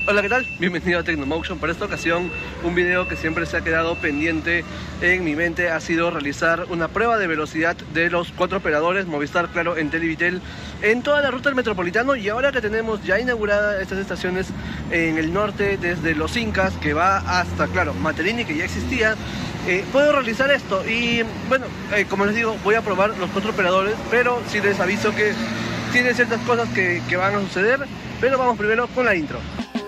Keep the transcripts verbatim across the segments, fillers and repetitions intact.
Hola, ¿qué tal? Bienvenido a Tecnomotion. Para esta ocasión, un video que siempre se ha quedado pendiente en mi mente ha sido realizar una prueba de velocidad de los cuatro operadores Movistar, Claro, Entel y Vitel en toda la ruta del Metropolitano. Y ahora que tenemos ya inauguradas estas estaciones en el norte, desde Los Incas, que va hasta, claro, Matelini, que ya existía, eh, puedo realizar esto. Y bueno, eh, como les digo, voy a probar los cuatro operadores, pero sí les aviso que tiene ciertas cosas que, que van a suceder. Pero vamos primero con la intro.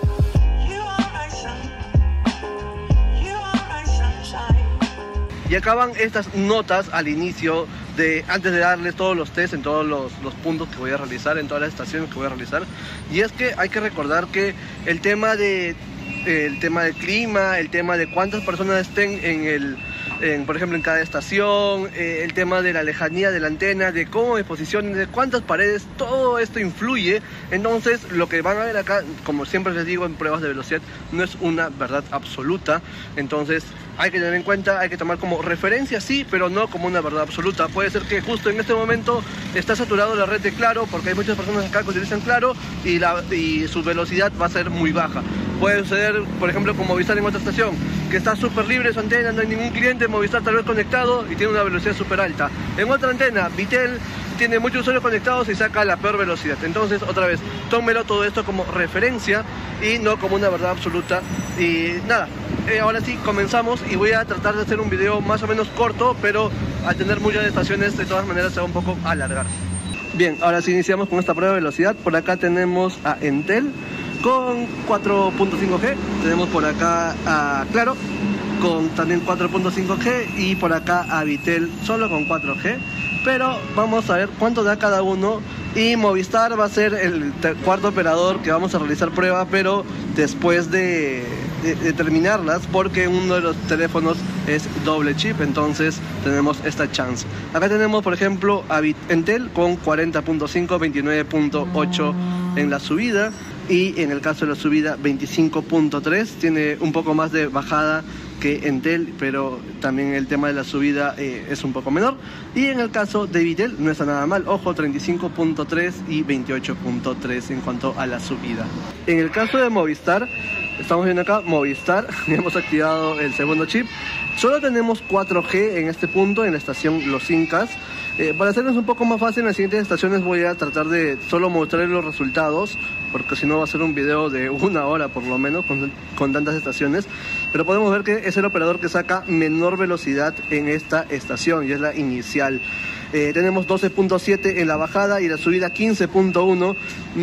Y acaban estas notas al inicio, de antes de darles todos los test en todos los, los puntos que voy a realizar, en todas las estaciones que voy a realizar. Y es que hay que recordar que el tema de el tema del clima, el tema de cuántas personas estén en el en, por ejemplo en cada estación, eh, el tema de la lejanía de la antena, de cómo me posicionen, de cuántas paredes, todo esto influye. Entonces lo que van a ver acá, como siempre les digo en pruebas de velocidad, no es una verdad absoluta. Entonces hay que tener en cuenta, hay que tomar como referencia, sí, pero no como una verdad absoluta. Puede ser que justo en este momento está saturado la red de Claro, porque hay muchas personas acá que utilizan Claro y, la, y su velocidad va a ser muy baja. Puede suceder, por ejemplo, con Movistar en otra estación, que está súper libre su antena, no hay ningún cliente, Movistar tal vez conectado y tiene una velocidad súper alta. En otra antena, Vitel tiene muchos usuarios conectados y saca la peor velocidad. Entonces, otra vez, tómelo todo esto como referencia y no como una verdad absoluta. Y nada, eh, ahora sí, comenzamos y voy a tratar de hacer un video más o menos corto, pero al tener muchas estaciones, de todas maneras se va un poco a alargar. Bien, ahora sí iniciamos con esta prueba de velocidad. Por acá tenemos a Entel con cuatro punto cinco G, tenemos por acá a Claro con también cuatro punto cinco G y por acá a Vitel solo con cuatro G. Pero vamos a ver cuánto da cada uno. Y Movistar va a ser el cuarto operador que vamos a realizar prueba, pero después de, de, de terminarlas, porque uno de los teléfonos es doble chip, entonces tenemos esta chance. Acá tenemos, por ejemplo, a Entel con cuarenta punto cinco, veintinueve punto ocho en la subida, y en el caso de la subida veinticinco punto tres, tiene un poco más de bajada que Entel, pero también el tema de la subida eh, es un poco menor. Y en el caso de Vitel no está nada mal, ojo, treinta y cinco punto tres y veintiocho punto tres en cuanto a la subida. En el caso de Movistar, estamos viendo acá, Movistar, hemos activado el segundo chip. Solo tenemos cuatro G en este punto, en la estación Los Incas. Eh, para hacerles un poco más fácil, en las siguientes estaciones voy a tratar de solo mostrarles los resultados, porque si no va a ser un video de una hora por lo menos, con, con tantas estaciones. Pero podemos ver que es el operador que saca menor velocidad en esta estación, y es la inicial. Eh, tenemos doce punto siete en la bajada y la subida quince punto uno,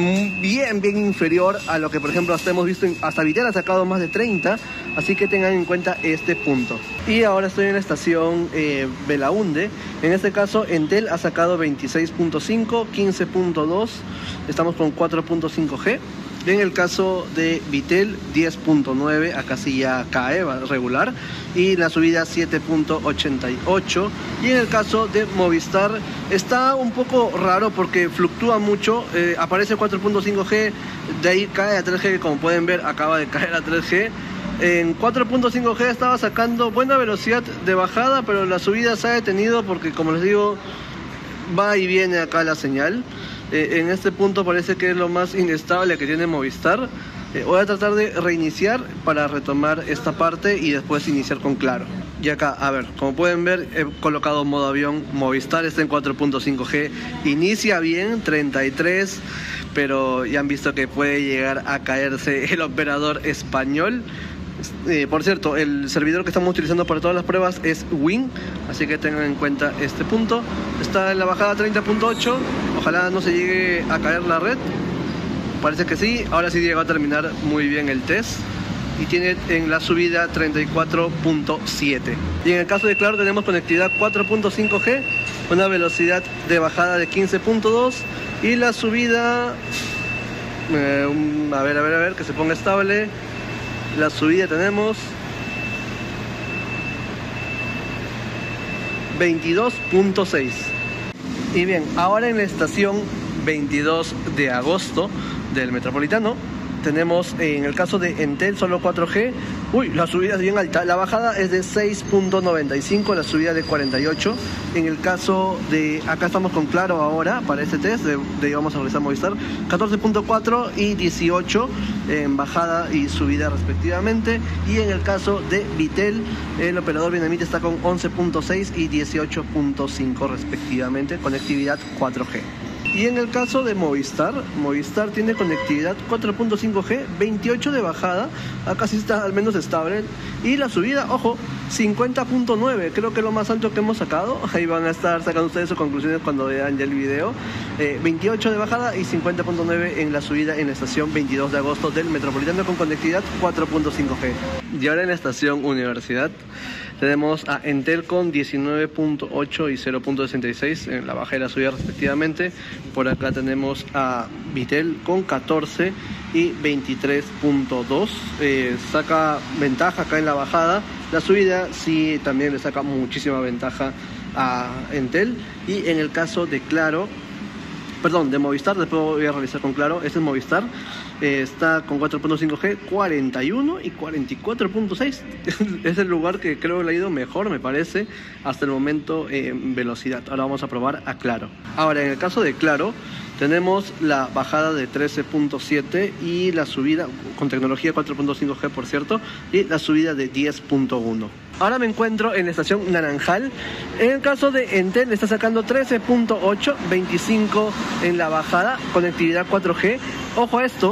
bien, bien inferior a lo que, por ejemplo, hasta hemos visto, en, hasta Vitel ha sacado más de treinta, así que tengan en cuenta este punto. Y ahora estoy en la estación eh, Belaunde. En este caso, Entel ha sacado veintiséis punto cinco, quince punto dos, estamos con cuatro punto cinco G. Y en el caso de Vitel, diez punto nueve, acá sí ya cae, va regular, y la subida siete punto ochenta y ocho. Y en el caso de Movistar está un poco raro porque fluctúa mucho, eh, aparece cuatro punto cinco G, de ahí cae a tres G, como pueden ver acaba de caer a tres G. En cuatro punto cinco G estaba sacando buena velocidad de bajada, pero la subida se ha detenido porque, como les digo, va y viene acá la señal. Eh, en este punto parece que es lo más inestable que tiene Movistar. Eh, voy a tratar de reiniciar para retomar esta parte y después iniciar con Claro. Y acá, a ver, como pueden ver, he colocado modo avión. Movistar está en cuatro punto cinco G, inicia bien, treinta y tres, pero ya han visto que puede llegar a caerse el operador español. Eh, por cierto, el servidor que estamos utilizando para todas las pruebas es Win, así que tengan en cuenta este punto. Está en la bajada treinta punto ocho, ojalá no se llegue a caer la red. Parece que sí, ahora sí llegó a terminar muy bien el test. Y tiene en la subida treinta y cuatro punto siete. Y en el caso de Claro tenemos conectividad cuatro punto cinco G, una velocidad de bajada de quince punto dos y la subida, eh, un, a ver, a ver, a ver, que se ponga estable. La subida tenemos veintidós punto seis. Y bien, ahora en la estación veintidós de agosto del Metropolitano tenemos en el caso de Entel solo cuatro G. Uy, la subida es bien alta. La bajada es de seis punto noventa y cinco, la subida de cuarenta y ocho. En el caso de, acá estamos con Claro ahora para este test, de, de vamos a realizar Movistar, catorce punto cuatro y dieciocho en bajada y subida respectivamente. Y en el caso de Bitel, el operador vietnamita está con once punto seis y dieciocho punto cinco respectivamente, conectividad cuatro G. Y en el caso de Movistar, Movistar tiene conectividad cuatro punto cinco G, veintiocho de bajada, acá sí está al menos estable. Y la subida, ojo, cincuenta punto nueve, creo que es lo más alto que hemos sacado. Ahí van a estar sacando ustedes sus conclusiones cuando vean ya el video. eh, veintiocho de bajada y cincuenta punto nueve en la subida en la estación veintidós de agosto del Metropolitano con conectividad cuatro punto cinco G. Y ahora en la estación Universidad tenemos a Entel con diecinueve punto ocho y cero punto sesenta y seis en la baja y la subida respectivamente. Por acá tenemos a Bitel con catorce y veintitrés punto dos. Eh, saca ventaja acá en la bajada. La subida sí también le saca muchísima ventaja a Entel. Y en el caso de Claro, perdón, de Movistar, después voy a realizar con Claro, este es Movistar. Eh, está con cuatro punto cinco G, cuarenta y uno y cuarenta y cuatro punto seis. Es el lugar que creo que le ha ido mejor, me parece, hasta el momento en velocidad. Ahora vamos a probar a Claro. Ahora, en el caso de Claro, tenemos la bajada de trece punto siete y la subida, con tecnología cuatro punto cinco G por cierto, y la subida de diez punto uno. Ahora me encuentro en la estación Naranjal. En el caso de Entel está sacando trece punto ocho, veinticinco en la bajada, conectividad cuatro G. Ojo a esto,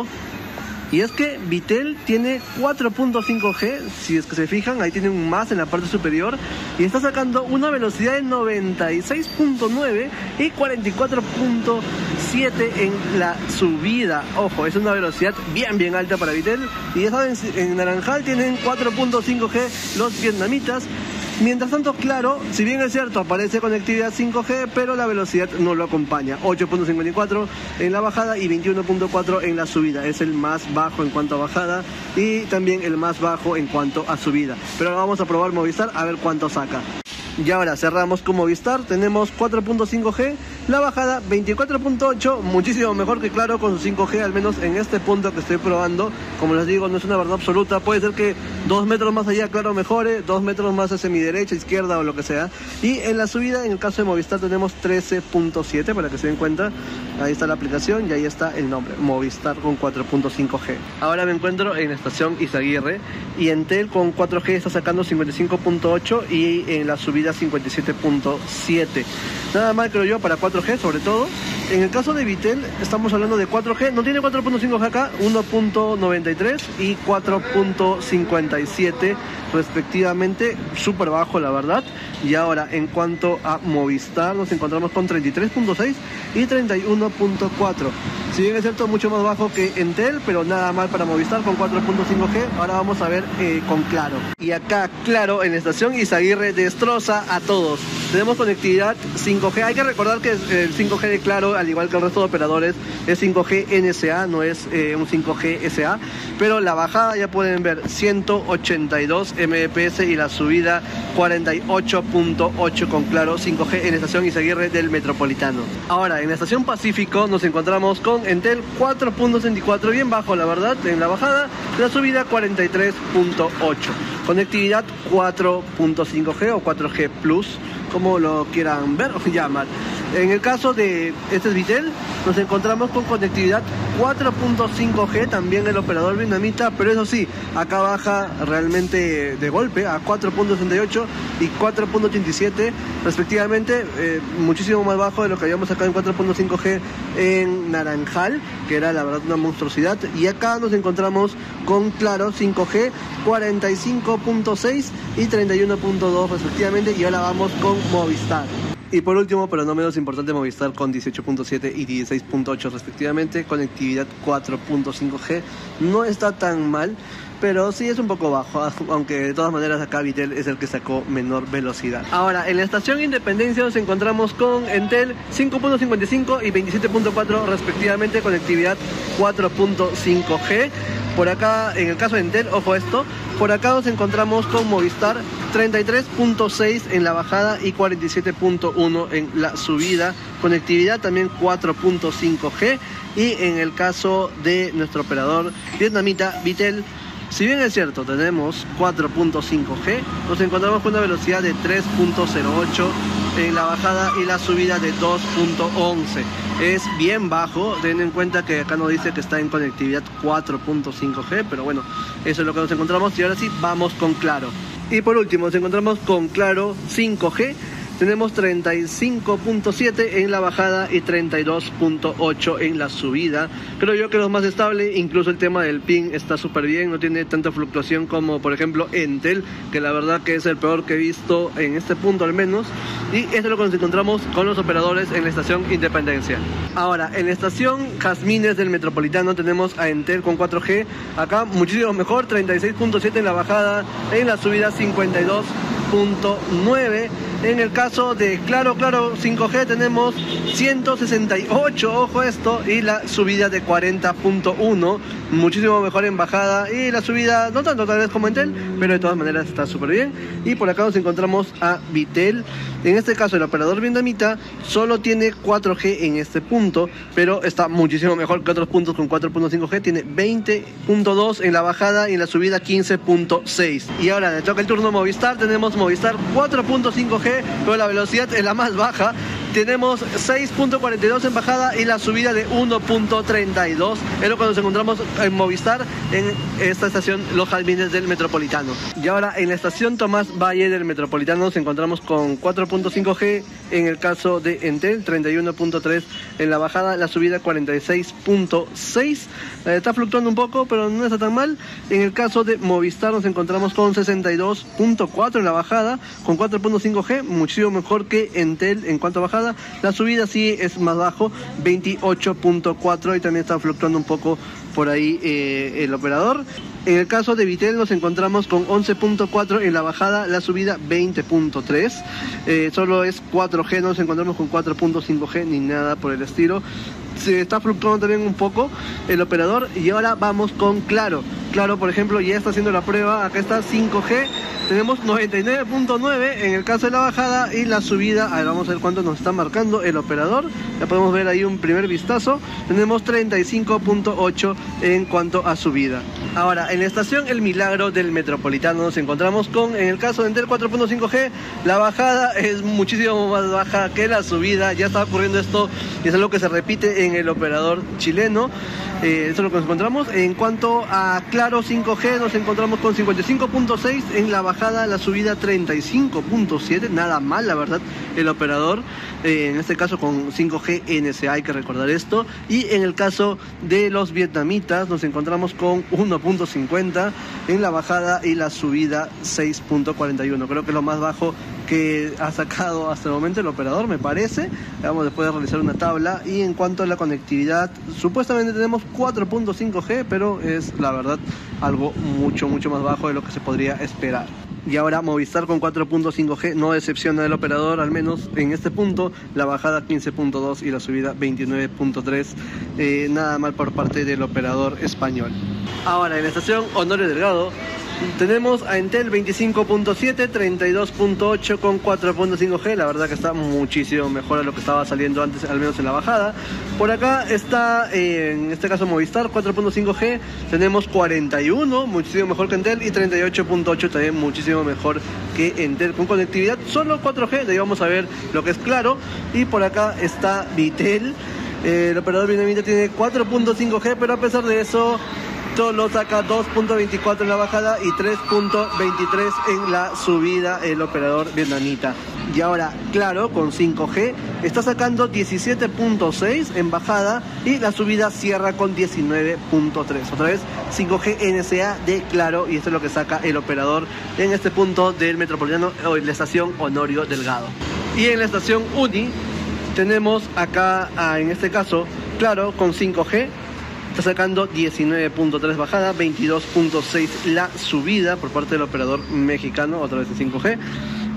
y es que Bitel tiene cuatro punto cinco G, si es que se fijan, ahí tiene un más en la parte superior, y está sacando una velocidad de noventa y seis punto nueve y cuarenta y cuatro punto siete en la subida. Ojo, es una velocidad bien bien alta para Bitel. Y ya saben, en Naranjal tienen cuatro punto cinco G los vietnamitas. Mientras tanto, Claro, si bien es cierto, aparece conectividad cinco G, pero la velocidad no lo acompaña. ocho punto cincuenta y cuatro en la bajada y veintiuno punto cuatro en la subida. Es el más bajo en cuanto a bajada y también el más bajo en cuanto a subida. Pero ahora vamos a probar Movistar a ver cuánto saca. Y ahora cerramos con Movistar, tenemos cuatro punto cinco G, la bajada veinticuatro punto ocho, muchísimo mejor que Claro con su cinco G, al menos en este punto que estoy probando. Como les digo, no es una verdad absoluta, puede ser que dos metros más allá Claro mejore, dos metros más hacia mi derecha, izquierda o lo que sea. Y en la subida, en el caso de Movistar, tenemos trece punto siete, para que se den cuenta. Ahí está la aplicación y ahí está el nombre, Movistar con cuatro punto cinco G. Ahora me encuentro en la estación Izaguirre y Entel con cuatro G está sacando cincuenta y cinco punto ocho y en la subida cincuenta y siete punto siete. Nada mal, creo yo, para cuatro G sobre todo. En el caso de Bitel estamos hablando de cuatro G, no tiene cuatro punto cinco G acá, uno punto noventa y tres y cuatro punto cincuenta y siete respectivamente, súper bajo la verdad. Y ahora en cuanto a Movistar nos encontramos con treinta y tres punto seis y treinta y uno punto cuatro. Si bien es cierto, mucho más bajo que Entel, pero nada mal para Movistar con cuatro punto cinco G. Ahora vamos a ver eh, con Claro. Y acá Claro en la estación Izaguirre destroza a todos. Tenemos conectividad cinco G. Hay que recordar que el cinco G de Claro, al igual que el resto de operadores, es cinco G N S A, no es eh, un cinco G S A. Pero la bajada ya pueden ver ciento ochenta y dos megabits por segundo y la subida cuarenta y ocho punto ocho con Claro cinco G en la estación Izaguirre del Metropolitano. Ahora en la estación Pacífico nos encontramos con Entel cuatro punto sesenta y cuatro, bien bajo la verdad en la bajada, la subida cuarenta y tres punto ocho. Conectividad cuatro punto cinco G o cuatro G plus, como lo quieran ver o llamar. En el caso de este es Bitel, nos encontramos con conectividad cuatro punto cinco G, también el operador vietnamita, pero eso sí, acá baja realmente de golpe a cuatro punto sesenta y ocho y cuatro punto ochenta y siete respectivamente, eh, muchísimo más bajo de lo que habíamos sacado en cuatro punto cinco G en Naranjal, que era la verdad una monstruosidad. Y acá nos encontramos con Claro cinco G, cuarenta y cinco punto seis y treinta y uno punto dos respectivamente. Y ahora vamos con Movistar. Y por último, pero no menos importante, Movistar con dieciocho punto siete y dieciséis punto ocho respectivamente, conectividad cuatro punto cinco G. No está tan mal, pero sí es un poco bajo, aunque de todas maneras acá Bitel es el que sacó menor velocidad. Ahora, en la estación Independencia nos encontramos con Entel cinco punto cincuenta y cinco y veintisiete punto cuatro respectivamente, conectividad cuatro punto cinco G. Por acá, en el caso de Entel, ojo esto, por acá nos encontramos con Movistar treinta y tres punto seis en la bajada y cuarenta y siete punto uno en la subida. Conectividad también cuatro punto cinco G. Y en el caso de nuestro operador vietnamita Vitel, si bien es cierto, tenemos cuatro punto cinco G, nos encontramos con una velocidad de tres punto cero ocho en la bajada y la subida de dos punto once. Es bien bajo, ten en cuenta que acá nos dice que está en conectividad cuatro punto cinco G, pero bueno, eso es lo que nos encontramos. Y ahora sí, vamos con Claro. Y por último, nos encontramos con Claro cinco G. Tenemos treinta y cinco punto siete en la bajada y treinta y dos punto ocho en la subida. Creo yo que lo más estable, incluso el tema del ping está súper bien, no tiene tanta fluctuación como por ejemplo Entel, que la verdad que es el peor que he visto en este punto al menos. Y esto es lo que nos encontramos con los operadores en la estación Independencia. Ahora, en la estación Jazmines del Metropolitano tenemos a Entel con cuatro G, acá muchísimo mejor, treinta y seis punto siete en la bajada, en la subida cincuenta y dos punto nueve. En el caso de Claro, Claro cinco G tenemos ciento sesenta y ocho, ojo esto, y la subida de cuarenta punto uno, muchísimo mejor en bajada y la subida no tanto tal vez como Entel, pero de todas maneras está súper bien. Y por acá nos encontramos a Vitel. En este caso el operador vietnamita solo tiene cuatro G en este punto, pero está muchísimo mejor que otros puntos con cuatro punto cinco G, tiene veinte punto dos en la bajada y en la subida quince punto seis. Y ahora le toca el turno a Movistar, tenemos Movistar cuatro punto cinco G, pero la velocidad es la más baja. Tenemos seis punto cuarenta y dos en bajada y la subida de uno punto treinta y dos. Es lo que nos encontramos en Movistar en esta estación Los Jazmines del Metropolitano. Y ahora en la estación Tomás Valle del Metropolitano nos encontramos con cuatro punto cinco G en el caso de Entel, treinta y uno punto tres en la bajada, la subida cuarenta y seis punto seis. Eh, está fluctuando un poco, pero no está tan mal. En el caso de Movistar nos encontramos con sesenta y dos punto cuatro en la bajada, con cuatro punto cinco G, muchísimo mejor que Entel en cuanto a bajada. La subida sí es más bajo, veintiocho punto cuatro, y también está fluctuando un poco por ahí eh, el operador. En el caso de Vitel nos encontramos con once punto cuatro en la bajada, la subida veinte punto tres. Eh, solo es cuatro G, no nos encontramos con cuatro punto cinco G ni nada por el estilo. Se está fluctuando también un poco el operador. Y ahora vamos con Claro. Claro, por ejemplo, ya está haciendo la prueba. Acá está cinco G. Tenemos noventa y nueve punto nueve en el caso de la bajada y la subida. A ver, vamos a ver cuánto nos está marcando el operador. Ya podemos ver ahí un primer vistazo. Tenemos treinta y cinco punto ocho en cuanto a subida. Ahora, en la estación El Milagro del Metropolitano nos encontramos con, en el caso de Entel cuatro punto cinco G, la bajada es muchísimo más baja que la subida. Ya está ocurriendo esto y es algo que se repite en el operador chileno. Eh, eso es lo que nos encontramos. En cuanto a Claro cinco G nos encontramos con cincuenta y cinco punto seis en la bajada, la subida treinta y cinco punto siete, nada mal la verdad el operador, eh, en este caso con cinco G N S A, hay que recordar esto. Y en el caso de los vietnamitas nos encontramos con uno punto cincuenta en la bajada y la subida seis punto cuarenta y uno, creo que es lo más bajo que ha sacado hasta el momento el operador, me parece. Vamos después de realizar una tabla. Y en cuanto a la conectividad, supuestamente tenemos cuatro punto cinco G, pero es la verdad algo mucho mucho más bajo de lo que se podría esperar. Y ahora Movistar con cuatro punto cinco G no decepciona del operador, al menos en este punto. La bajada quince punto dos y la subida veintinueve punto tres. Eh, nada mal por parte del operador español. Ahora en la estación Honorio Delgado tenemos a Entel veinticinco punto siete, treinta y dos punto ocho con cuatro punto cinco G. La verdad que está muchísimo mejor a lo que estaba saliendo antes, al menos en la bajada. Por acá está, eh, en este caso Movistar, cuatro punto cinco G. Tenemos cuarenta y uno, muchísimo mejor que Entel, y treinta y ocho punto ocho también muchísimo mejor que Entel. Con conectividad solo cuatro G, de ahí vamos a ver lo que es Claro. Y por acá está Vitel. Eh, el operador vietnamita tiene cuatro punto cinco G, pero a pesar de eso solo saca dos punto veinticuatro en la bajada y tres punto veintitrés en la subida el operador vietnamita. Y ahora Claro con cinco G está sacando diecisiete punto seis en bajada y la subida cierra con diecinueve punto tres. Otra vez cinco G N S A de Claro, y esto es lo que saca el operador en este punto del Metropolitano, o en la estación Honorio Delgado. Y en la estación Uni tenemos acá, ah, en este caso, Claro con cinco G. Está sacando diecinueve punto tres bajada, veintidós punto seis la subida por parte del operador mexicano, otra vez de cinco G.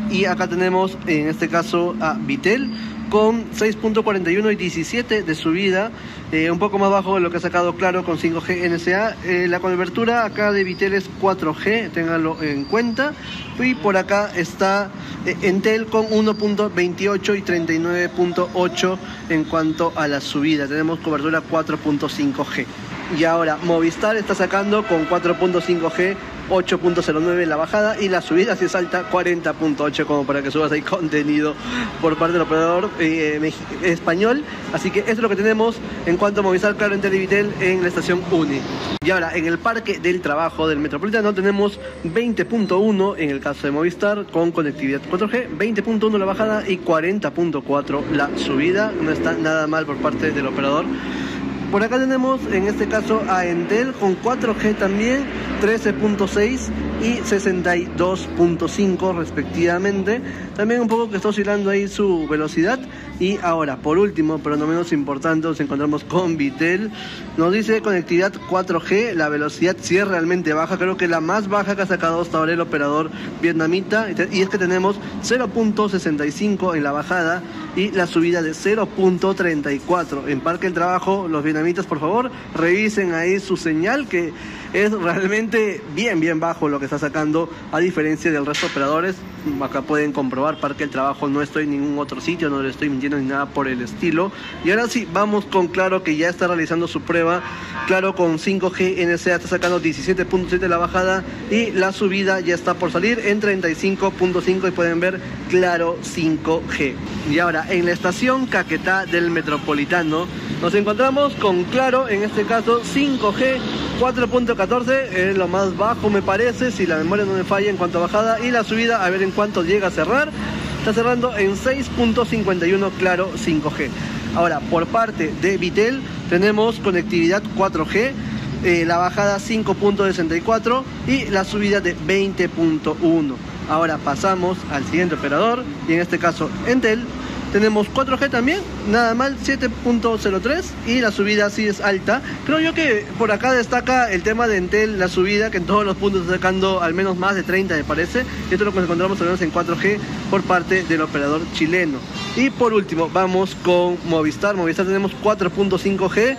Y acá tenemos en este caso a Bitel con seis punto cuarenta y uno y diecisiete de subida, eh, un poco más bajo de lo que ha sacado Claro con cinco G N S A. Eh, la cobertura acá de Bitel es cuatro G, ténganlo en cuenta. Y por acá está eh, Entel con uno punto veintiocho y treinta y nueve punto ocho en cuanto a la subida. Tenemos cobertura cuatro punto cinco G. Y ahora Movistar está sacando con cuatro punto cinco G, ocho punto cero nueve la bajada, y la subida sí es alta, cuarenta punto ocho, como para que subas ahí contenido por parte del operador eh, español. Así que eso es lo que tenemos en cuanto a Movistar, Claro, Entel y Bitel en la estación UNI. Y ahora en el Parque del Trabajo del Metropolitano tenemos veinte punto uno en el caso de Movistar con conectividad cuatro G, veinte punto uno la bajada y cuarenta punto cuatro la subida. No está nada mal por parte del operador. Por acá tenemos en este caso a Entel con cuatro G también, trece punto seis y sesenta y dos punto cinco respectivamente. También un poco que está oscilando ahí su velocidad. Y ahora, por último, pero no menos importante, nos encontramos con Bitel. Nos dice conectividad cuatro G, la velocidad sí es realmente baja, creo que la más baja que ha sacado hasta ahora el operador vietnamita. Y es que tenemos cero punto sesenta y cinco en la bajada y la subida de cero punto treinta y cuatro. En Parque del Trabajo, los vietnamitas, por favor, revisen ahí su señal, que es realmente bien, bien bajo lo que está sacando, a diferencia del resto de operadores. Acá pueden comprobar, Parque del Trabajo no estoy en ningún otro sitio, no le estoy mintiendo ni nada por el estilo. Y ahora sí, vamos con Claro, que ya está realizando su prueba. Claro con cinco G N S A está sacando diecisiete punto siete la bajada y la subida ya está por salir en treinta y cinco punto cinco, y pueden ver Claro cinco G. Y ahora en la estación Caquetá del Metropolitano nos encontramos con Claro, en este caso cinco G, cuatro punto catorce, es lo más bajo me parece, si la memoria no me falla en cuanto a bajada, y la subida a ver en cuánto llega a cerrar. Está cerrando en seis punto cincuenta y uno Claro cinco G. Ahora, por parte de Bitel tenemos conectividad cuatro G, eh, la bajada cinco punto sesenta y cuatro y la subida de veinte punto uno. Ahora pasamos al siguiente operador, y en este caso Entel. Tenemos cuatro G también, nada mal, siete punto cero tres, y la subida sí es alta. Creo yo que por acá destaca el tema de Entel, la subida, que en todos los puntos está sacando al menos más de treinta me parece. Y esto es lo que nos encontramos al menos en cuatro G por parte del operador chileno. Y por último vamos con Movistar. Movistar tenemos cuatro punto cinco G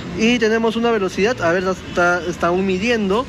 y tenemos una velocidad, a ver, está, está aún midiendo.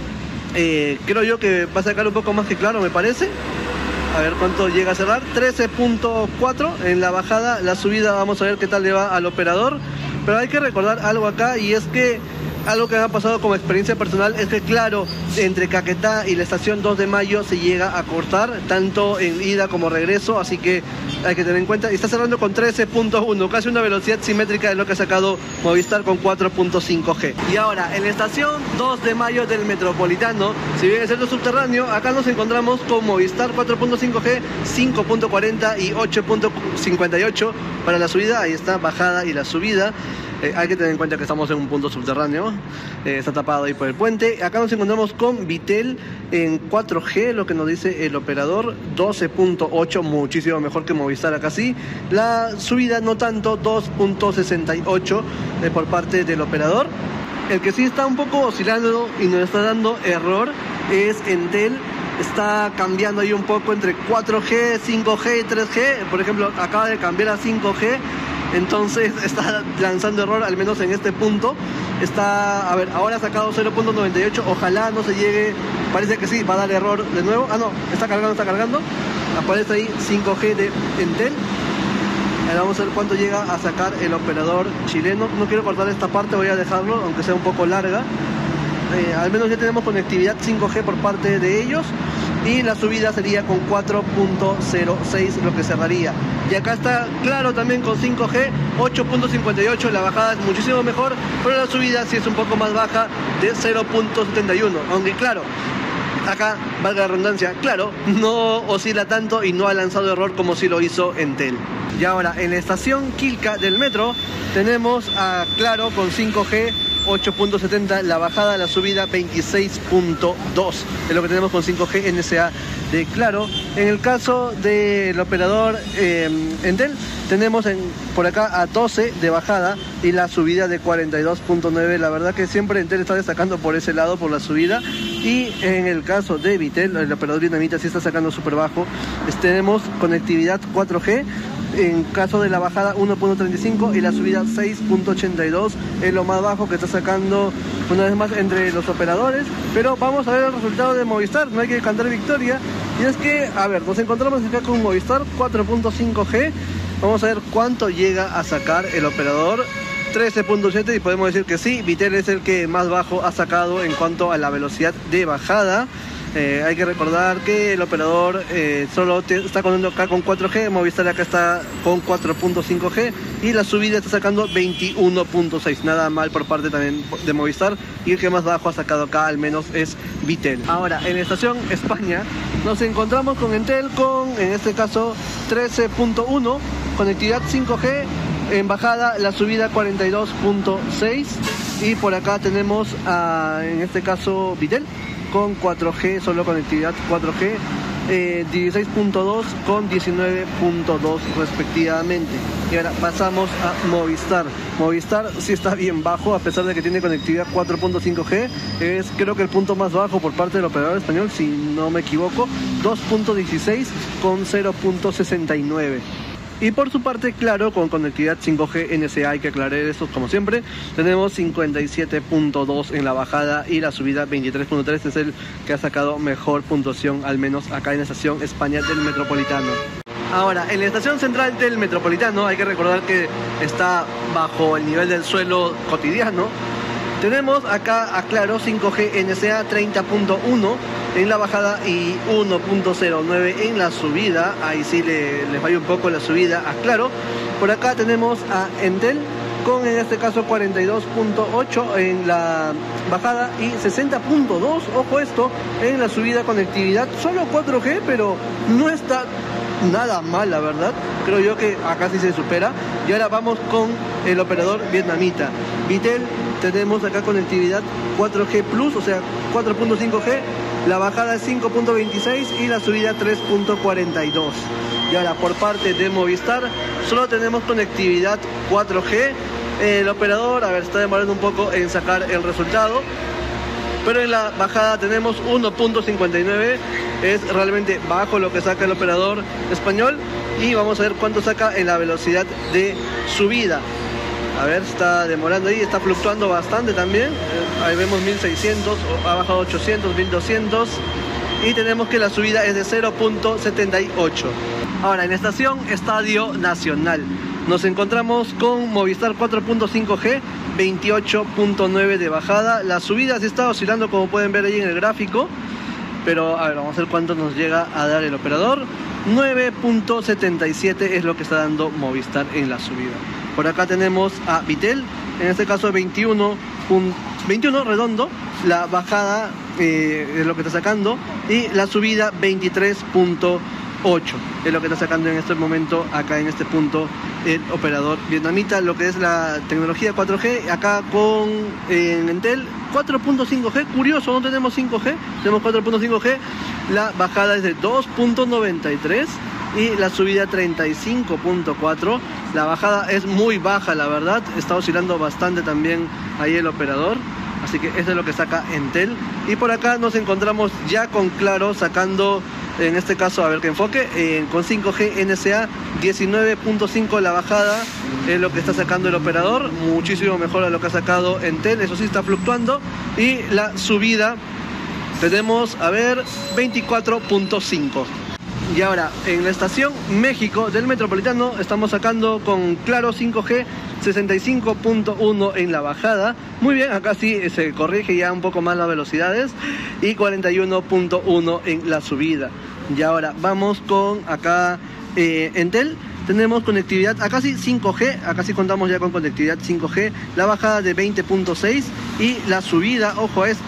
Eh, creo yo que va a sacar un poco más que Claro me parece. A ver cuánto llega a cerrar, trece punto cuatro en la bajada. La subida vamos a ver qué tal le va al operador. Pero hay que recordar algo acá, y es que algo que me ha pasado como experiencia personal es que Claro, entre Caquetá y la estación dos de mayo se llega a cortar, tanto en ida como regreso, así que hay que tener en cuenta. Y está cerrando con trece punto uno, casi una velocidad simétrica de lo que ha sacado Movistar con cuatro punto cinco G. Y ahora, en la estación dos de mayo del Metropolitano, si bien es el subterráneo, acá nos encontramos con Movistar cuatro punto cinco G, cinco punto cuarenta y ocho punto cincuenta y ocho para la subida. Ahí está, bajada y la subida. Eh, hay que tener en cuenta que estamos en un punto subterráneo, eh, está tapado ahí por el puente. Acá nos encontramos con Bitel en cuatro G, lo que nos dice el operador, doce punto ocho, muchísimo mejor que Movistar acá sí. La subida no tanto, dos punto sesenta y ocho eh, por parte del operador. El que sí está un poco oscilando y nos está dando error es Entel. Está cambiando ahí un poco entre cuatro G, cinco G y tres G. Por ejemplo, acaba de cambiar a cinco G. Entonces está lanzando error, al menos en este punto. Está, a ver, ahora ha sacado cero punto noventa y ocho. Ojalá no se llegue, parece que sí, va a dar error de nuevo. Ah, no, está cargando, está cargando. Aparece ahí cinco G de Entel. Ahora vamos a ver cuánto llega a sacar el operador chileno. No quiero cortar esta parte, voy a dejarlo, aunque sea un poco larga. Eh, al menos ya tenemos conectividad cinco G por parte de ellos, y la subida sería con cuatro punto cero seis lo que cerraría. Y acá está Claro también con cinco G, ocho punto cincuenta y ocho, la bajada es muchísimo mejor, pero la subida sí es un poco más baja, de cero punto setenta y uno, aunque Claro, acá, valga la redundancia, Claro no oscila tanto y no ha lanzado error como si lo hizo Entel. Y ahora en la estación Quilca del metro tenemos a Claro con cinco G, ocho punto setenta, la bajada, la subida veintiséis punto dos, es lo que tenemos con cinco G N S A de Claro. En el caso del operador eh, Entel, tenemos en, por acá a doce de bajada y la subida de cuarenta y dos punto nueve. La verdad que siempre Entel está destacando por ese lado, por la subida. Y en el caso de Vitel, el operador vietnamita sí está sacando súper bajo. Tenemos conectividad cuatro G. En caso de la bajada uno punto treinta y cinco y la subida seis punto ochenta y dos, es lo más bajo que está sacando una vez más entre los operadores. Pero vamos a ver el resultado de Movistar, no hay que cantar victoria. Y es que, a ver, nos encontramos acá con Movistar cuatro punto cinco G. Vamos a ver cuánto llega a sacar el operador. trece punto siete, y podemos decir que sí, Vitel es el que más bajo ha sacado en cuanto a la velocidad de bajada. Eh, hay que recordar que el operador eh, solo te, está contando acá con cuatro G, Movistar acá está con cuatro punto cinco G y la subida está sacando veintiuno punto seis. Nada mal por parte también de Movistar, y el que más bajo ha sacado acá al menos es Vitel. Ahora, en la estación España nos encontramos con Entel con, en este caso, trece punto uno, conectividad cinco G. En bajada, la subida cuarenta y dos punto seis, y por acá tenemos a, en este caso, Vitel con cuatro G, solo conectividad cuatro G, eh, dieciséis punto dos con diecinueve punto dos respectivamente. Y ahora pasamos a Movistar. Movistar sí está bien bajo, a pesar de que tiene conectividad cuatro punto cinco G. Es, creo que el punto más bajo por parte del operador español, si no me equivoco, dos punto dieciséis con cero punto sesenta y nueve. Y por su parte, Claro, con conectividad cinco G N S A, hay que aclarar esto como siempre, tenemos cincuenta y siete punto dos en la bajada y la subida veintitrés punto tres, es el que ha sacado mejor puntuación, al menos acá en la estación España del Metropolitano. Ahora, en la estación central del Metropolitano, hay que recordar que está bajo el nivel del suelo cotidiano. Tenemos acá a Claro cinco G N S A treinta punto uno en la bajada y uno punto cero nueve en la subida. Ahí sí le, le falla un poco la subida a Claro. Por acá tenemos a Entel con, en este caso, cuarenta y dos punto ocho en la bajada y sesenta punto dos, ojo esto, en la subida. Conectividad solo cuatro G, pero no está nada mal, la verdad. Creo yo que acá sí se supera. Y ahora vamos con el operador vietnamita. Vitel, tenemos acá conectividad cuatro G plus, o sea, cuatro punto cinco G. La bajada es cinco punto veintiséis y la subida tres punto cuarenta y dos. Y ahora, por parte de Movistar, solo tenemos conectividad cuatro G. El operador, a ver, está demorando un poco en sacar el resultado, pero en la bajada tenemos uno punto cincuenta y nueve, es realmente bajo lo que saca el operador español. Y vamos a ver cuánto saca en la velocidad de subida. A ver, está demorando ahí, está fluctuando bastante también. Ahí vemos mil seiscientos, ha bajado ochocientos, mil doscientos. Y tenemos que la subida es de cero punto setenta y ocho. Ahora, en estación Estadio Nacional, nos encontramos con Movistar cuatro punto cinco G, veintiocho punto nueve de bajada. La subida sí está oscilando, como pueden ver ahí en el gráfico. Pero, a ver, vamos a ver cuánto nos llega a dar el operador. nueve punto setenta y siete es lo que está dando Movistar en la subida. Por acá tenemos a Vitel, en este caso veintiuno, veintiuno redondo, la bajada eh, es lo que está sacando, y la subida veintitrés punto ocho es lo que está sacando en este momento, acá en este punto, el operador vietnamita. Lo que es la tecnología cuatro G, acá con eh, Entel cuatro punto cinco G, curioso, no tenemos cinco G, tenemos cuatro punto cinco G, la bajada es de dos punto noventa y tres y la subida treinta y cinco punto cuatro. La bajada es muy baja, la verdad, está oscilando bastante también ahí el operador, así que eso es lo que saca Entel. Y por acá nos encontramos ya con Claro sacando, en este caso, a ver que enfoque, eh, con cinco G N S A diecinueve punto cinco la bajada, es lo que está sacando el operador, muchísimo mejor a lo que ha sacado Entel, eso sí está fluctuando. Y la subida tenemos, a ver, veinticuatro punto cinco. Y ahora, en la estación México del Metropolitano, estamos sacando con Claro cinco G sesenta y cinco punto uno en la bajada. Muy bien, acá sí se corrige ya un poco más las velocidades. Y cuarenta y uno punto uno en la subida. Y ahora vamos con acá eh, Entel. Tenemos conectividad, acá sí cinco G, acá sí contamos ya con conectividad cinco G, la bajada de veinte punto seis y la subida, ojo a esto,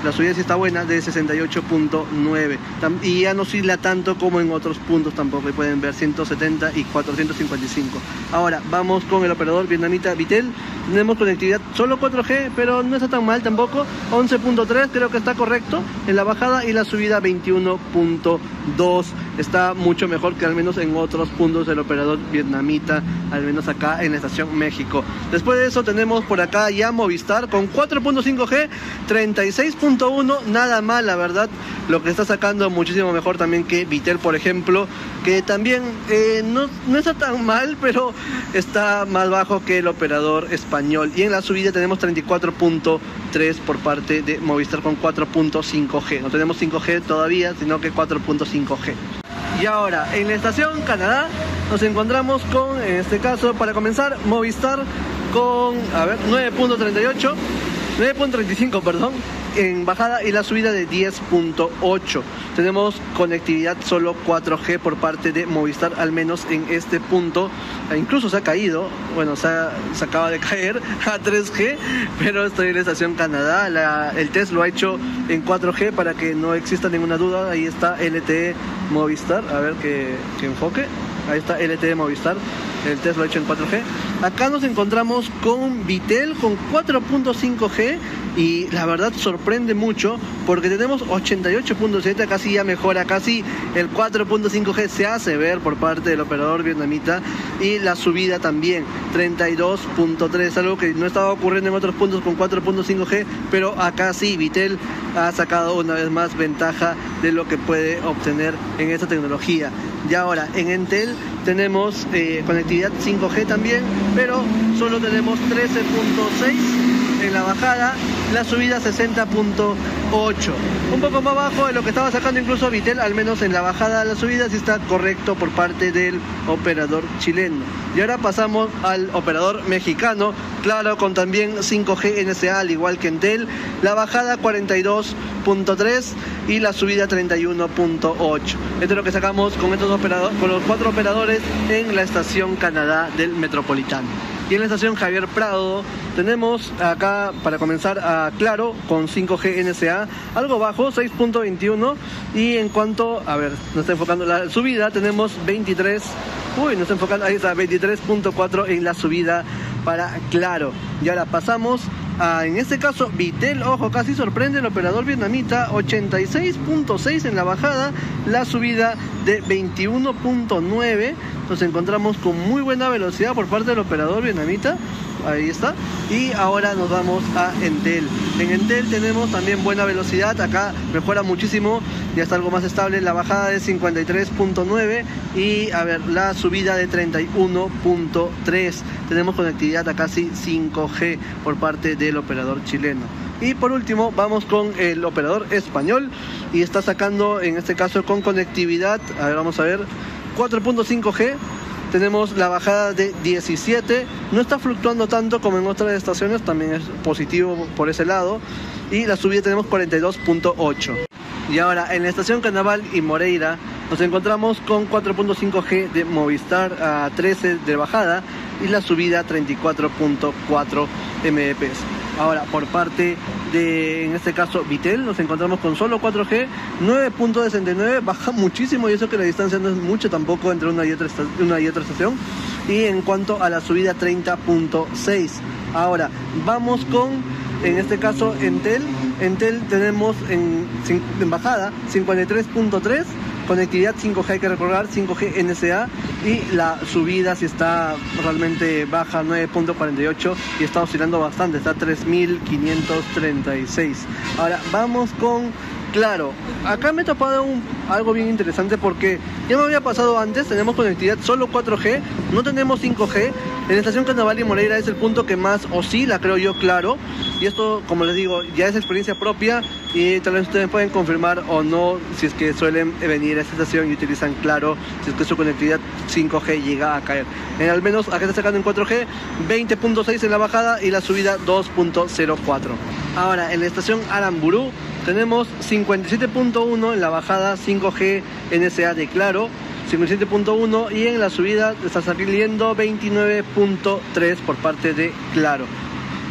la subida sí está buena, de sesenta y ocho punto nueve, y ya no oscila tanto como en otros puntos tampoco, y pueden ver ciento setenta y cuatrocientos cincuenta y cinco. Ahora vamos con el operador vietnamita Vitel. Tenemos conectividad solo cuatro G, pero no está tan mal tampoco, once punto tres creo que está correcto en la bajada, y la subida veintiuno punto dos, está mucho mejor que al menos en otros puntos del operador vietnamita, al menos acá en la estación México. Después de eso tenemos por acá ya Movistar con cuatro punto cinco G, treinta y seis punto uno, nada mal la verdad, lo que está sacando muchísimo mejor también que Vitel, por ejemplo, que también eh, no, no está tan mal, pero está más bajo que el operador español. Y en la subida tenemos treinta y cuatro punto tres por parte de Movistar con cuatro punto cinco G. No tenemos cinco G todavía, sino que cuatro punto cinco G. Y ahora, en la estación Canadá, nos encontramos con, en este caso, para comenzar, Movistar con, a ver, nueve punto treinta y ocho, nueve punto treinta y cinco, perdón, en bajada, y la subida de diez punto ocho. Tenemos conectividad solo cuatro G por parte de Movistar, al menos en este punto. Incluso se ha caído, bueno, se, ha, se acaba de caer a tres G, pero estoy en la estación Canadá. La, el test lo ha hecho en cuatro G para que no exista ninguna duda. Ahí está L T E Movistar, a ver que, que enfoque. Ahí está L T E Movistar, el test lo ha hecho en cuatro G. Acá nos encontramos con Vitel con cuatro punto cinco G, y la verdad sorprende mucho porque tenemos ochenta y ocho punto siete, casi ya mejora, casi el cuatro punto cinco G se hace ver por parte del operador vietnamita, y la subida también treinta y dos punto tres, algo que no estaba ocurriendo en otros puntos con cuatro punto cinco G, pero acá sí, Vitel ha sacado una vez más ventaja de lo que puede obtener en esta tecnología. Y ahora en Entel tenemos eh, conectividad cinco G también, pero solo tenemos trece punto seis en la bajada, la subida sesenta punto ocho, un poco más bajo de lo que estaba sacando incluso Vitel, al menos en la bajada. La subida sí está correcto por parte del operador chileno. Y ahora pasamos al operador mexicano, Claro, con también cinco G N S A al igual que Entel, la bajada cuarenta y dos punto tres y la subida treinta y uno punto ocho. Esto es lo que sacamos con estos operadores, con los cuatro operadores en la estación Canadá del Metropolitano. Y en la estación Javier Prado tenemos acá, para comenzar, a Claro con cinco G N S A, algo bajo, seis punto veintiuno, y en cuanto, a ver, nos está enfocando la subida, tenemos veintitrés, uy, nos está enfocando, ahí está, veintitrés punto cuatro en la subida para Claro. Y ahora pasamos a, en este caso, Vitel, ojo, casi sorprende el operador vietnamita, ochenta y seis punto seis en la bajada, la subida de veintiuno punto nueve. Nos encontramos con muy buena velocidad por parte del operador vietnamita, ahí está. Y ahora nos vamos a Entel. En Entel tenemos también buena velocidad, acá mejora muchísimo, ya está algo más estable, la bajada de cincuenta y tres punto nueve y a ver, la subida de treinta y uno punto tres. Tenemos conectividad a casi cinco G por parte del operador chileno. Y por último vamos con el operador español, y está sacando en este caso con conectividad, a ver, vamos a ver, cuatro punto cinco G. Tenemos la bajada de diecisiete, no está fluctuando tanto como en otras estaciones, también es positivo por ese lado, y la subida tenemos cuarenta y dos punto ocho. Y ahora en la estación Carnaval y Moreira nos encontramos con cuatro punto cinco G de Movistar a trece de bajada y la subida treinta y cuatro punto cuatro M B P S. Ahora, por parte de, en este caso, Vitel, nos encontramos con solo cuatro G, nueve punto sesenta y nueve, baja muchísimo, y eso que la distancia no es mucho tampoco entre una y otra, una y otra estación. Y en cuanto a la subida, treinta punto seis. Ahora, vamos con, en este caso, Entel. Entel tenemos en, en bajada cincuenta y tres punto tres, conectividad cinco G, hay que recordar, cinco G N S A, y la subida si está realmente baja, nueve punto cuarenta y ocho, y está oscilando bastante, está a tres mil quinientos treinta y seis. Ahora vamos con Claro. Acá me he topado un, algo bien interesante, porque ya me había pasado antes, tenemos conectividad solo cuatro G, no tenemos cinco G. En la estación Carnaval y Moreira es el punto que más oscila, creo yo, Claro. Y esto, como les digo, ya es experiencia propia, y tal vez ustedes pueden confirmar o no si es que suelen venir a esta estación y utilizan Claro, si es que su conectividad cinco G llega a caer. En, al menos acá está sacando en cuatro G, veinte punto seis en la bajada y la subida dos punto cero cuatro. Ahora, en la estación Aramburu tenemos cincuenta y siete punto uno en la bajada, cinco G N S A de Claro, cincuenta y siete punto uno, y en la subida está saliendo veintinueve punto tres por parte de Claro.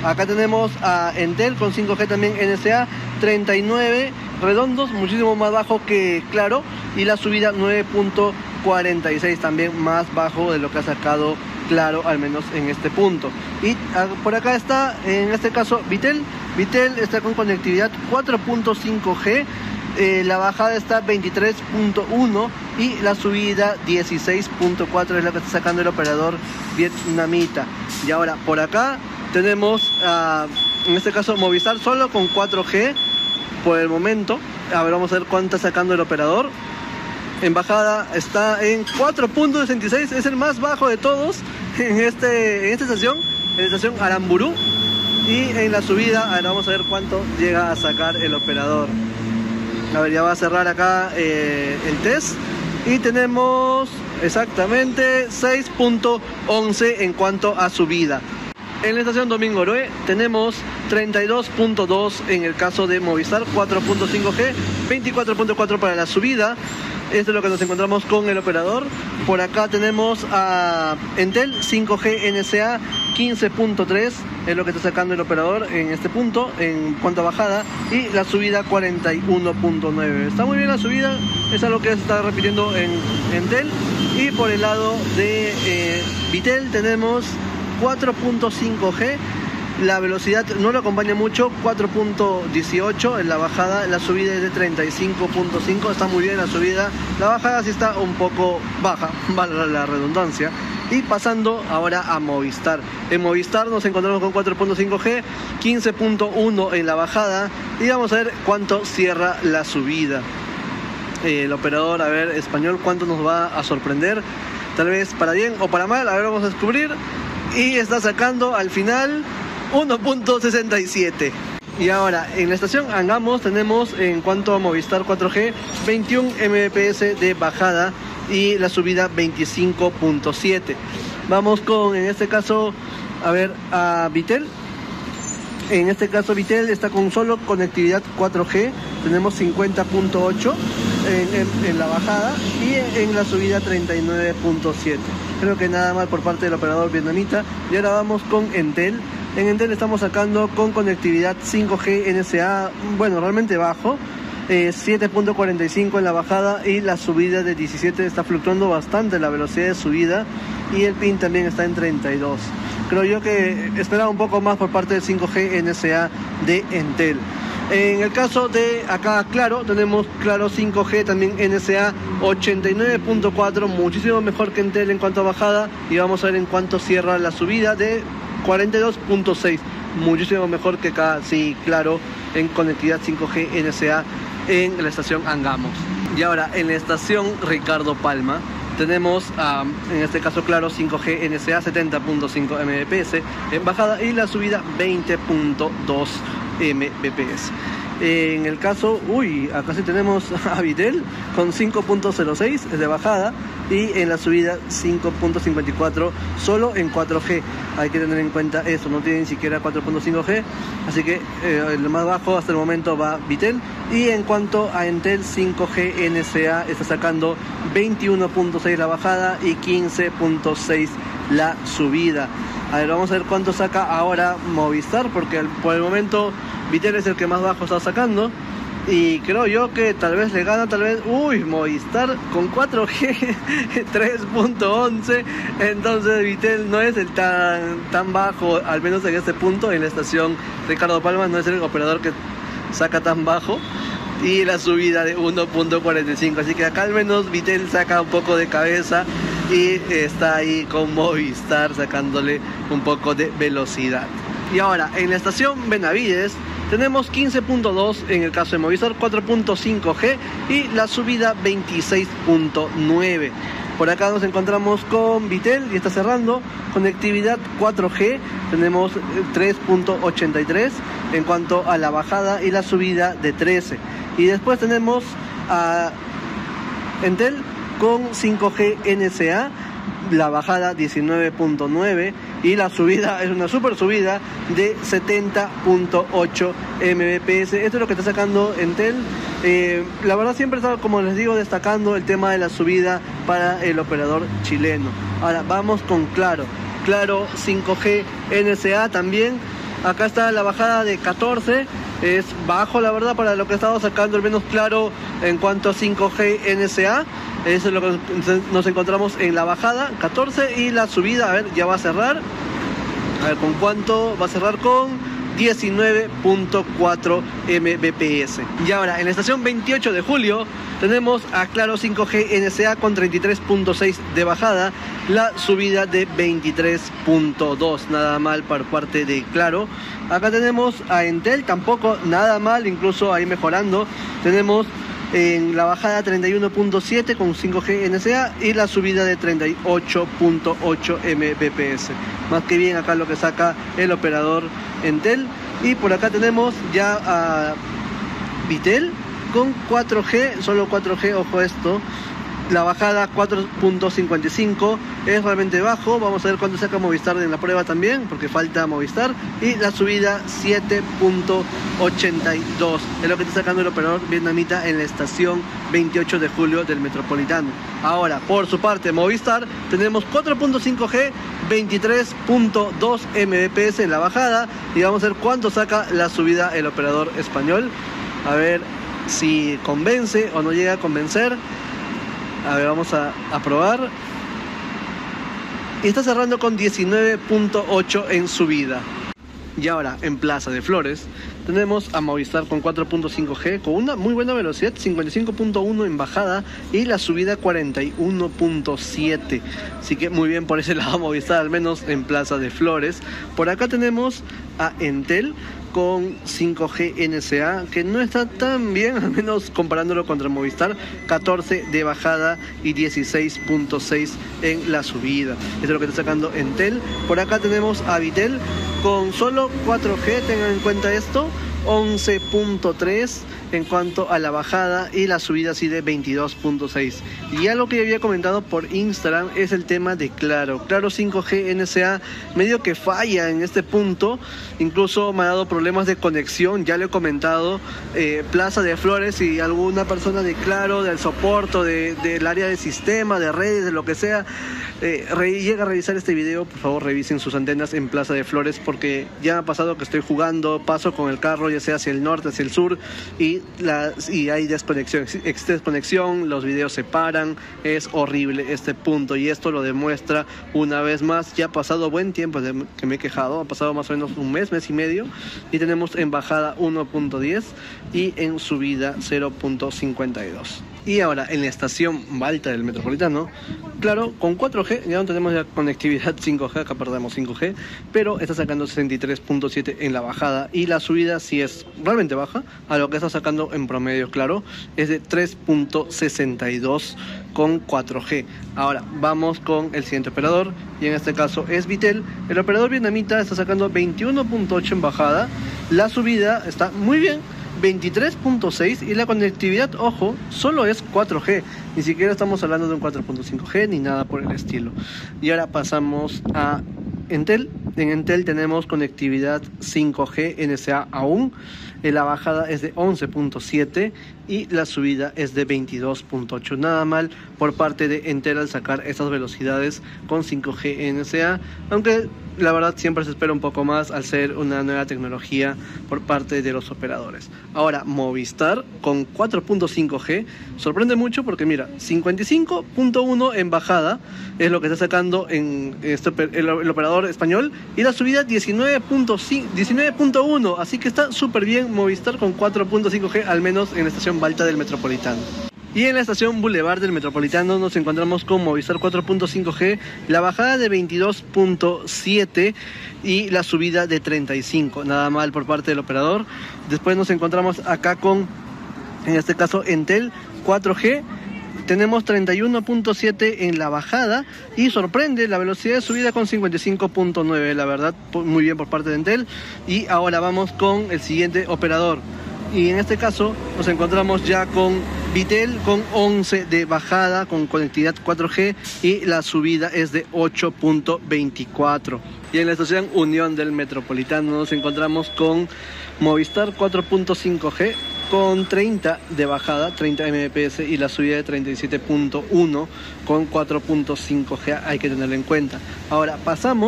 Acá tenemos a Entel con cinco G también N S A treinta y nueve redondos, muchísimo más bajo que Claro, y la subida nueve punto cuarenta y seis, también más bajo de lo que ha sacado Claro, al menos en este punto. Y por acá está, en este caso, Vitel. Vitel está con conectividad cuatro punto cinco G, eh, la bajada está veintitrés punto uno y la subida dieciséis punto cuatro, es la que está sacando el operador vietnamita. Y ahora por acá tenemos, uh, en este caso, Movistar solo con cuatro G por el momento. A ver, vamos a ver cuánto está sacando el operador. En bajada está en cuatro punto sesenta y seis, es el más bajo de todos en, este, en esta estación, en la estación Aramburú. Y en la subida, a ver, vamos a ver cuánto llega a sacar el operador. A ver, ya va a cerrar acá eh, el test. Y tenemos exactamente seis punto once en cuanto a subida. En la estación Domingo Oroé tenemos treinta y dos punto dos en el caso de Movistar, cuatro punto cinco G, veinticuatro punto cuatro para la subida. Esto es lo que nos encontramos con el operador. Por acá tenemos a Entel cinco G N S A quince punto tres, es lo que está sacando el operador en este punto en cuanto a bajada, y la subida cuarenta y uno punto nueve. Está muy bien la subida, es algo que se está repitiendo en Entel. Y por el lado de eh, Vitel tenemos cuatro punto cinco G, la velocidad no lo acompaña mucho, cuatro punto dieciocho en la bajada, la subida es de treinta y cinco punto cinco, está muy bien la subida, la bajada sí está un poco baja, vale la redundancia. Y pasando ahora a Movistar. En Movistar nos encontramos con cuatro punto cinco G, quince punto uno en la bajada, y vamos a ver cuánto cierra la subida. El operador, a ver, español, cuánto nos va a sorprender, tal vez para bien o para mal, a ver, vamos a descubrir. Y está sacando al final uno punto sesenta y siete. Y ahora en la estación Angamos tenemos, en cuanto a Movistar cuatro G, veintiún megabits por segundo de bajada y la subida veinticinco punto siete. Vamos con, en este caso, a ver, a Vitel. En este caso Vitel está con solo conectividad cuatro G, tenemos cincuenta punto ocho en, en, en la bajada y en, en la subida treinta y nueve punto siete. Creo que nada mal por parte del operador vietnamita. Y ahora vamos con Entel. En Entel estamos sacando con conectividad cinco G N S A, bueno, realmente bajo, eh, siete punto cuarenta y cinco en la bajada y la subida de diecisiete, está fluctuando bastante la velocidad de subida, y el pin también está en treinta y dos. Creo yo que esperaba un poco más por parte del cinco G N S A de Entel. En el caso de acá Claro, tenemos Claro cinco G también N S A ochenta y nueve punto cuatro, muchísimo mejor que Entel en cuanto a bajada, y vamos a ver en cuánto cierra la subida de cuarenta y dos punto seis, muchísimo mejor que acá, sí, Claro, en conectividad cinco G N S A en la estación Angamos. Y ahora en la estación Ricardo Palma tenemos, um, en este caso Claro cinco G N S A setenta punto cinco megabits por segundo en bajada y la subida veinte punto dos megabits por segundo. En el caso, uy, acá sí tenemos a Vitel con cinco punto cero seis de bajada y en la subida cinco punto cincuenta y cuatro solo en cuatro G. Hay que tener en cuenta eso, no tiene ni siquiera cuatro punto cinco G, así que eh, el más bajo hasta el momento va Vitel. Y en cuanto a Entel cinco G N S A, está sacando veintiuno punto seis la bajada y quince punto seis la subida. A ver, vamos a ver cuánto saca ahora Movistar, porque por el momento Vitel es el que más bajo está sacando. Y creo yo que tal vez le gana, tal vez... Uy, Movistar con cuatro G, tres punto once. Entonces Vitel no es el tan, tan bajo, al menos en este punto. En la estación Ricardo Palma no es el operador que saca tan bajo. Y la subida de uno punto cuarenta y cinco. Así que acá al menos Vitel saca un poco de cabeza y está ahí con Movistar sacándole un poco de velocidad. Y ahora en la estación Benavides tenemos quince punto dos en el caso de Movistar, cuatro punto cinco G y la subida veintiséis punto nueve. Por acá nos encontramos con Vitel y está cerrando conectividad cuatro G, tenemos tres punto ochenta y tres en cuanto a la bajada y la subida de trece. Y después tenemos a Entel con cinco G N S A, la bajada diecinueve punto nueve y la subida es una super subida de setenta punto ocho megabits por segundo. Esto es lo que está sacando Entel. Eh, la verdad siempre está, como les digo, destacando el tema de la subida para el operador chileno. Ahora vamos con Claro. Claro cinco G N S A también Acá está la bajada de catorce, es bajo la verdad para lo que estamos sacando, al menos claro en cuanto a cinco G N S A. Eso es lo que nos encontramos en la bajada, catorce, y la subida, a ver, ya va a cerrar. A ver, ¿con cuánto? Va a cerrar con diecinueve punto cuatro megabits por segundo. Y ahora, en la estación veintiocho de julio, tenemos a Claro cinco G N S A con treinta y tres punto seis de bajada, la subida de veintitrés punto dos, nada mal por parte de Claro. Acá tenemos a Entel, tampoco nada mal, incluso ahí mejorando. Tenemos en la bajada treinta y uno punto siete con cinco G N S A y la subida de treinta y ocho punto ocho megabits por segundo. Más que bien acá lo que saca el operador Entel. Y por acá tenemos ya a Vitel con cuatro G, solo cuatro G, ojo esto. La bajada cuatro punto cincuenta y cinco, es realmente bajo. Vamos a ver cuánto saca Movistar en la prueba también, porque falta Movistar. Y la subida siete punto ochenta y dos, es lo que está sacando el operador vietnamita en la estación veintiocho de julio del Metropolitano. Ahora, por su parte, Movistar, tenemos cuatro punto cinco G, veintitrés punto dos megabits por segundo en la bajada. Y vamos a ver cuánto saca la subida el operador español. A ver si convence o no llega a convencer. A ver, vamos a, a probar. Y está cerrando con diecinueve punto ocho en subida. Y ahora, en Plaza de Flores, tenemos a Movistar con cuatro punto cinco G, con una muy buena velocidad, cincuenta y cinco punto uno en bajada, y la subida cuarenta y uno punto siete. Así que muy bien por ese lado Movistar, al menos en Plaza de Flores. Por acá tenemos a Entel con cinco G N S A, que no está tan bien, al menos comparándolo contra Movistar, catorce de bajada y dieciséis punto seis en la subida. Eso es lo que está sacando Entel. Por acá tenemos a Vitel con solo cuatro G, tengan en cuenta esto, once punto tres en cuanto a la bajada, y la subida así de veintidós punto seis. Y algo que ya había comentado por Instagram es el tema de Claro. Claro cinco G N S A medio que falla en este punto, incluso me ha dado problemas de conexión, ya lo he comentado. eh, Plaza de Flores, y alguna persona de Claro, del soporte, de, del área de sistema, de redes, de lo que sea, eh, re, llega a revisar este video, por favor revisen sus antenas en Plaza de Flores, porque ya me ha pasado que estoy jugando, paso con el carro ya sea hacia el norte, hacia el sur, y, la, y hay desconexión, desconexión, los videos se paran, es horrible este punto, y esto lo demuestra una vez más. Ya ha pasado buen tiempo de que me he quejado, ha pasado más o menos un mes, mes y medio, y tenemos en bajada uno punto diez y en subida cero punto cincuenta y dos. Y ahora en la estación Balta del Metropolitano, Claro, con cuatro G ya no tenemos ya conectividad cinco G, acá perdemos cinco G, pero está sacando sesenta y tres punto siete en la bajada, y la subida sí es realmente baja, a lo que está sacando en promedio Claro es de tres punto sesenta y dos con cuatro G. Ahora vamos con el siguiente operador, y en este caso es Vitel. El operador vietnamita está sacando veintiuno punto ocho en bajada, la subida está muy bien, veintitrés punto seis, y la conectividad, ojo, solo es cuatro G, ni siquiera estamos hablando de un cuatro punto cinco G ni nada por el estilo. Y ahora pasamos a Entel. En Entel tenemos conectividad cinco G N S A aún, la bajada es de once punto siete y la subida es de veintidós punto ocho. Nada mal por parte de Entel al sacar estas velocidades con cinco G N S A, aunque la verdad siempre se espera un poco más al ser una nueva tecnología por parte de los operadores. Ahora Movistar con cuatro punto cinco G sorprende mucho, porque mira, cincuenta y cinco punto uno en bajada es lo que está sacando en este, el, el operador español, y la subida diecinueve punto uno, así que está súper bien Movistar con cuatro punto cinco G, al menos en la estación Balta del Metropolitano. Y en la estación Boulevard del Metropolitano nos encontramos con Movistar cuatro punto cinco G, la bajada de veintidós punto siete y la subida de treinta y cinco, nada mal por parte del operador. Después nos encontramos acá con, en este caso, Entel cuatro G. Tenemos treinta y uno punto siete en la bajada, y sorprende la velocidad de subida con cincuenta y cinco punto nueve, la verdad muy bien por parte de Entel. Y ahora vamos con el siguiente operador, y en este caso nos encontramos ya con Vitel con once de bajada con conectividad cuatro G, y la subida es de ocho punto veinticuatro. Y en la estación Unión del Metropolitano nos encontramos con Movistar cuatro punto cinco G con treinta de bajada, treinta megabits por segundo, y la subida de treinta y siete punto uno con cuatro punto cinco G, hay que tenerlo en cuenta. Ahora pasamos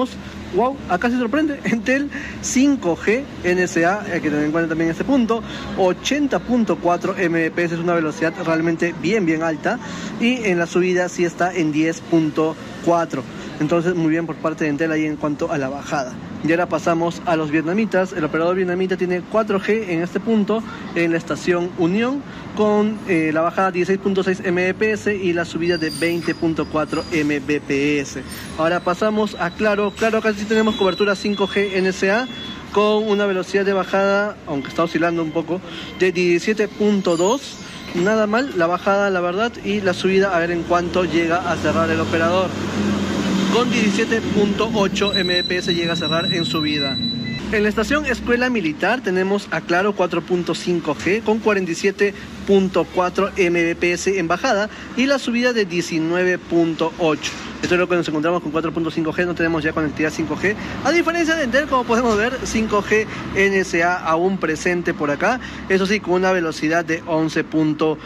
wow, acá se sorprende, Entel cinco G N S A, hay que tener en cuenta también este punto, ochenta punto cuatro megabits por segundo, es una velocidad realmente bien bien alta, y en la subida sí está en diez punto cuatro. Entonces muy bien por parte de Entel ahí en cuanto a la bajada. Y ahora pasamos a los vietnamitas. El operador vietnamita tiene cuatro G en este punto en la estación Unión, con eh, la bajada dieciséis punto seis megabits por segundo y la subida de veinte punto cuatro megabits por segundo. Ahora pasamos a Claro. Claro, casi tenemos cobertura cinco G N S A con una velocidad de bajada, aunque está oscilando un poco, de diecisiete punto dos. Nada mal la bajada, la verdad, y la subida a ver en cuánto llega a cerrar el operador. Con diecisiete punto ocho megabits por segundo llega a cerrar en subida. En la estación Escuela Militar tenemos a Claro cuatro punto cinco G con cuarenta y siete punto cuatro megabits por segundo en bajada y la subida de diecinueve punto ocho. Esto es lo que nos encontramos con cuatro punto cinco G, no tenemos ya conectividad cinco G. A diferencia de Entel, como podemos ver, cinco G N S A aún presente por acá. Eso sí, con una velocidad de once punto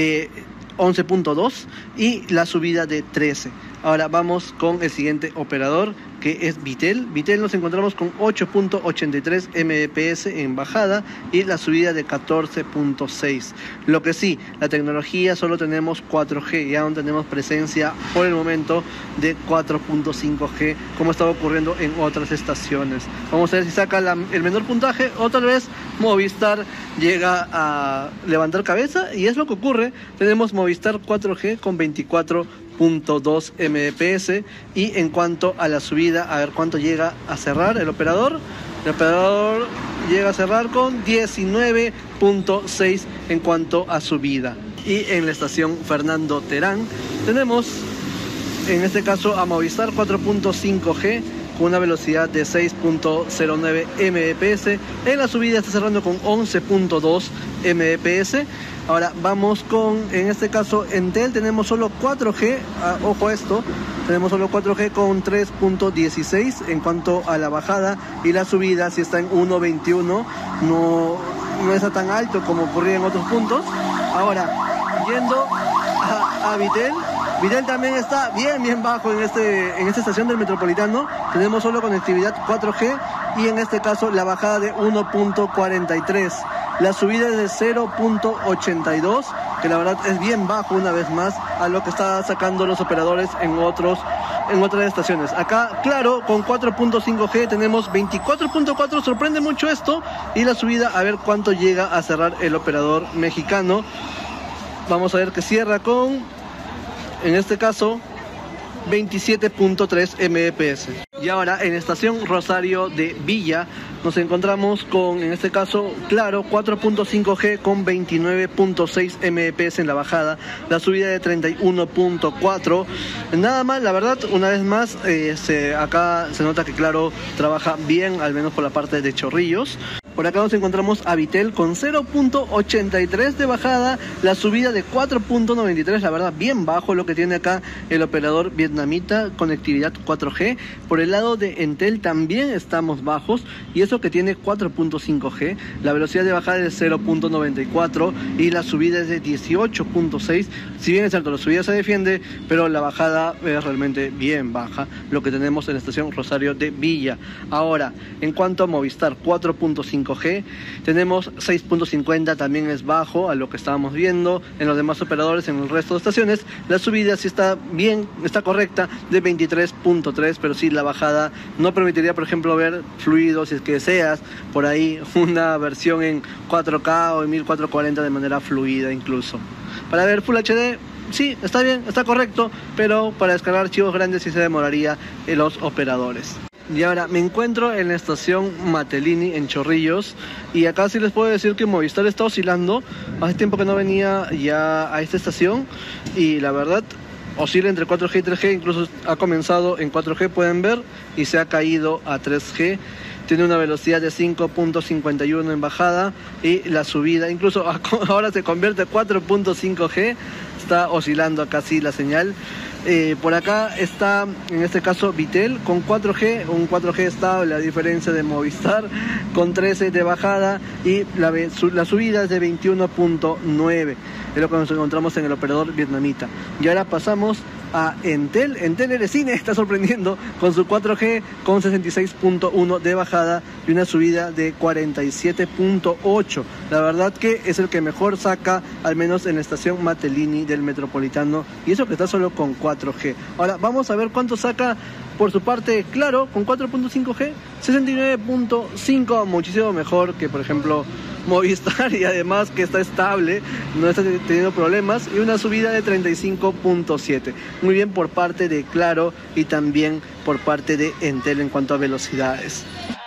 dos y la subida de trece. Ahora vamos con el siguiente operador, que es Vitel. Vitel nos encontramos con ocho punto ochenta y tres megabits por segundo en bajada y la subida de catorce punto seis. Lo que sí, la tecnología solo tenemos cuatro G y aún tenemos presencia por el momento de cuatro punto cinco G, como estaba ocurriendo en otras estaciones. Vamos a ver si saca la, el menor puntaje, o tal vez Movistar llega a levantar cabeza, y es lo que ocurre. Tenemos Movistar cuatro G con veinticuatro punto dos megabits por segundo, y en cuanto a la subida, a ver cuánto llega a cerrar el operador. El operador llega a cerrar con diecinueve punto seis en cuanto a subida. Y en la estación Fernando Terán tenemos en este caso a Movistar cuatro punto cinco G con una velocidad de seis punto cero nueve megabits por segundo. En la subida está cerrando con once punto dos megabits por segundo. Ahora vamos con, en este caso, Entel tenemos solo cuatro G, ah, ojo a esto, tenemos solo cuatro G con tres punto dieciséis en cuanto a la bajada, y la subida si está en uno punto veintiuno, no, no está tan alto como ocurría en otros puntos. Ahora, yendo a, a Vitel, Vitel también está bien bien bajo en, este, en esta estación del Metropolitano. Tenemos solo conectividad cuatro G y en este caso la bajada de uno punto cuarenta y tres. La subida es de cero punto ochenta y dos, que la verdad es bien bajo una vez más a lo que está sacando los operadores en otros en otras estaciones. Acá, Claro, con cuatro punto cinco G tenemos veinticuatro punto cuatro, sorprende mucho esto, y la subida a ver cuánto llega a cerrar el operador mexicano. Vamos a ver que cierra con, en este caso, veintisiete punto tres megabits por segundo. Y ahora en estación Rosario de Villa nos encontramos con, en este caso, Claro cuatro punto cinco G con veintinueve punto seis megabits por segundo en la bajada, la subida de treinta y uno punto cuatro. Nada mal, la verdad, una vez más, eh, se, acá se nota que Claro trabaja bien, al menos por la parte de Chorrillos. Por acá nos encontramos a Vitel con cero punto ochenta y tres de bajada, la subida de cuatro punto noventa y tres, la verdad bien bajo lo que tiene acá el operador vietnamita, conectividad cuatro G. Por el lado de Entel también estamos bajos, y eso que tiene cuatro punto cinco G, la velocidad de bajada es de cero punto noventa y cuatro y la subida es de dieciocho punto seis. Si bien es cierto, la subida se defiende, pero la bajada es realmente bien baja, lo que tenemos en la estación Rosario de Villa. Ahora, en cuanto a Movistar cuatro punto cinco G, tenemos seis punto cincuenta, también es bajo a lo que estábamos viendo en los demás operadores. En el resto de estaciones la subida sí está bien, está correcta, de veintitrés punto tres, pero sí la bajada no permitiría, por ejemplo, ver fluidos, si es que deseas por ahí una versión en cuatro K o en mil cuatrocientos cuarenta de manera fluida incluso. Para ver Full H D, sí, está bien, está correcto, pero para descargar archivos grandes sí se demoraría en los operadores. Y ahora me encuentro en la estación Matelini en Chorrillos, y acá sí les puedo decir que Movistar está oscilando. Hace tiempo que no venía ya a esta estación y la verdad oscila entre cuatro G y tres G, incluso ha comenzado en cuatro G, pueden ver, y se ha caído a tres G. Tiene una velocidad de cinco punto cincuenta y uno en bajada, y la subida incluso ahora se convierte a cuatro punto cinco G. Está oscilando acá sí la señal. Eh, por acá está, en este caso, Vitel con cuatro G, un cuatro G estable, a diferencia de Movistar, con trece de bajada, y la, la subida es de veintiuno punto nueve. Es lo que nos encontramos en el operador vietnamita. Y ahora pasamos a Entel. Entel R Cine está sorprendiendo con su cuatro G con sesenta y seis punto uno de bajada y una subida de cuarenta y siete punto ocho. La verdad que es el que mejor saca, al menos en la estación Matelini del Metropolitano, y eso que está solo con cuatro G. Ahora vamos a ver cuánto saca por su parte Claro con cuatro punto cinco G, sesenta y nueve punto cinco, muchísimo mejor que por ejemplo Movistar, y además que está estable, no está teniendo problemas, y una subida de treinta y cinco punto siete. Muy bien por parte de Claro y también por parte de Entel en cuanto a velocidades.